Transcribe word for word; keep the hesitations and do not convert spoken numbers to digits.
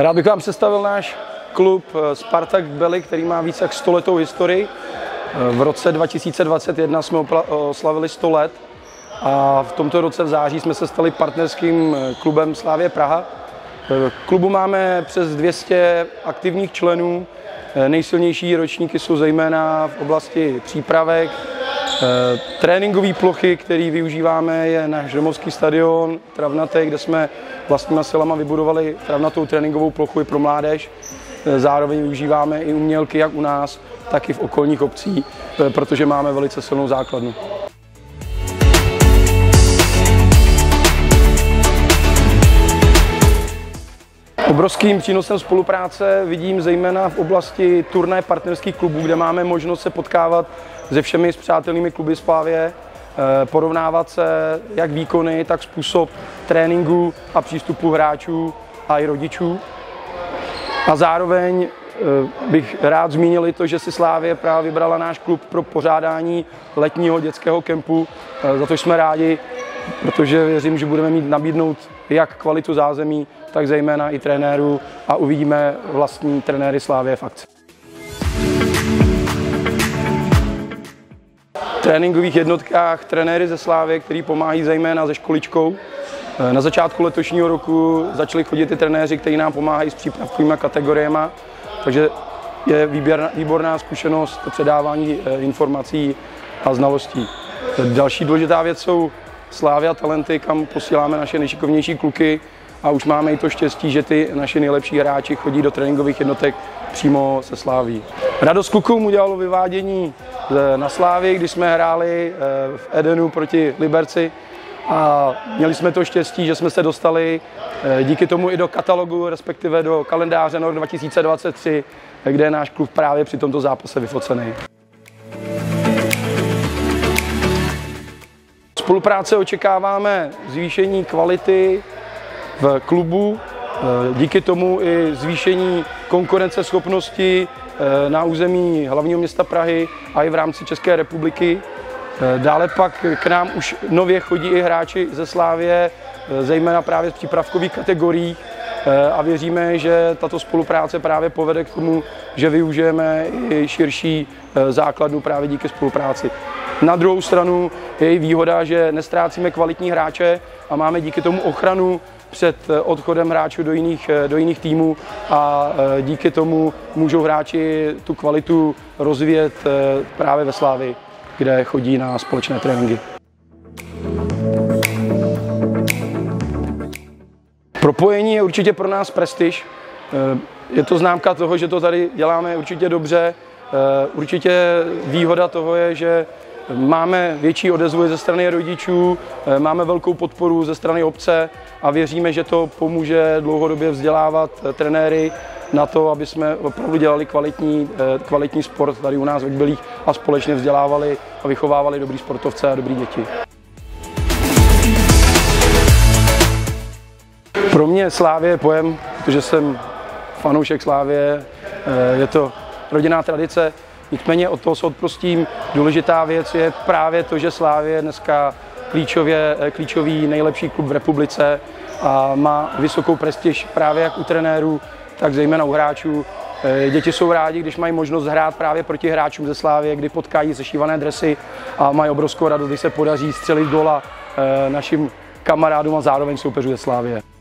Rád bych vám představil náš klub Spartak Kbely, který má více jak stoletou historii. V roce dva tisíce dvacet jedna jsme oslavili sto let a v tomto roce v září jsme se stali partnerským klubem Slavie Praha. V klubu máme přes dvě stě aktivních členů. Nejsilnější ročníky jsou zejména v oblasti přípravek. Tréninkové plochy, které využíváme, je náš domovský stadion Travnatý, kde jsme vlastníma silama vybudovali travnatou tréninkovou plochu i pro mládež. Zároveň využíváme i umělky jak u nás, tak i v okolních obcí, protože máme velice silnou základnu. Obrovským přínosem spolupráce vidím zejména v oblasti turnaje partnerských klubů, kde máme možnost se potkávat se všemi spřátelnými kluby Slavie, porovnávat se jak výkony, tak způsob tréninku a přístupu hráčů a i rodičů. A zároveň bych rád zmínil i to, že si Slavie právě vybrala náš klub pro pořádání letního dětského kempu. Za to jsme rádi, protože věřím, že budeme mít nabídnout jak kvalitu zázemí, tak zejména i trenérů a uvidíme vlastní trenéry Slavie v akci. V tréninkových jednotkách trenéry ze Slavie, který pomáhají zejména se školičkou. Na začátku letošního roku začali chodit i trenéři, kteří nám pomáhají s přípravkovými kategoriemi, takže je výborná zkušenost předávání informací a znalostí. Další důležitá věc jsou Slavia Talenty, kam posíláme naše nejšikovnější kluky a už máme i to štěstí, že ty naši nejlepší hráči chodí do tréninkových jednotek přímo se Slaví. Radost klukům udělalo vyvádění na Slavii, když jsme hráli v Edenu proti Liberci a měli jsme to štěstí, že jsme se dostali díky tomu i do katalogu, respektive do kalendáře na rok dva tisíce dvacet tři, kde je náš klub právě při tomto zápase vyfocený. Spolupráce očekáváme zvýšení kvality v klubu, díky tomu i zvýšení konkurenceschopnosti na území hlavního města Prahy a i v rámci České republiky. Dále pak k nám už nově chodí i hráči ze Slavie, zejména právě z přípravkových kategorií a věříme, že tato spolupráce právě povede k tomu, že využijeme i širší základnu právě díky spolupráci. Na druhou stranu je i výhoda, že nestrácíme kvalitní hráče a máme díky tomu ochranu před odchodem hráčů do jiných, do jiných týmů a díky tomu můžou hráči tu kvalitu rozvíjet právě ve Slavii, kde chodí na společné tréninky. Propojení je určitě pro nás prestiž. Je to známka toho, že to tady děláme určitě dobře. Určitě výhoda toho je, že máme větší odezvu ze strany rodičů, máme velkou podporu ze strany obce a věříme, že to pomůže dlouhodobě vzdělávat trenéry na to, aby jsme opravdu dělali kvalitní, kvalitní sport tady u nás ve Kbelích a společně vzdělávali a vychovávali dobrý sportovce a dobrý děti. Pro mě Slavie je pojem, protože jsem fanoušek Slavie, je to rodinná tradice. Nicméně od toho se odprostím. Důležitá věc je právě to, že Slavie je dneska klíčově, klíčový nejlepší klub v republice a má vysokou prestiž právě jak u trenérů, tak zejména u hráčů. Děti jsou rádi, když mají možnost hrát právě proti hráčům ze Slavie, kdy potkají sešívané dresy a mají obrovskou radost, když se podaří střelit góla našim kamarádům a zároveň soupeřů ze Slavie.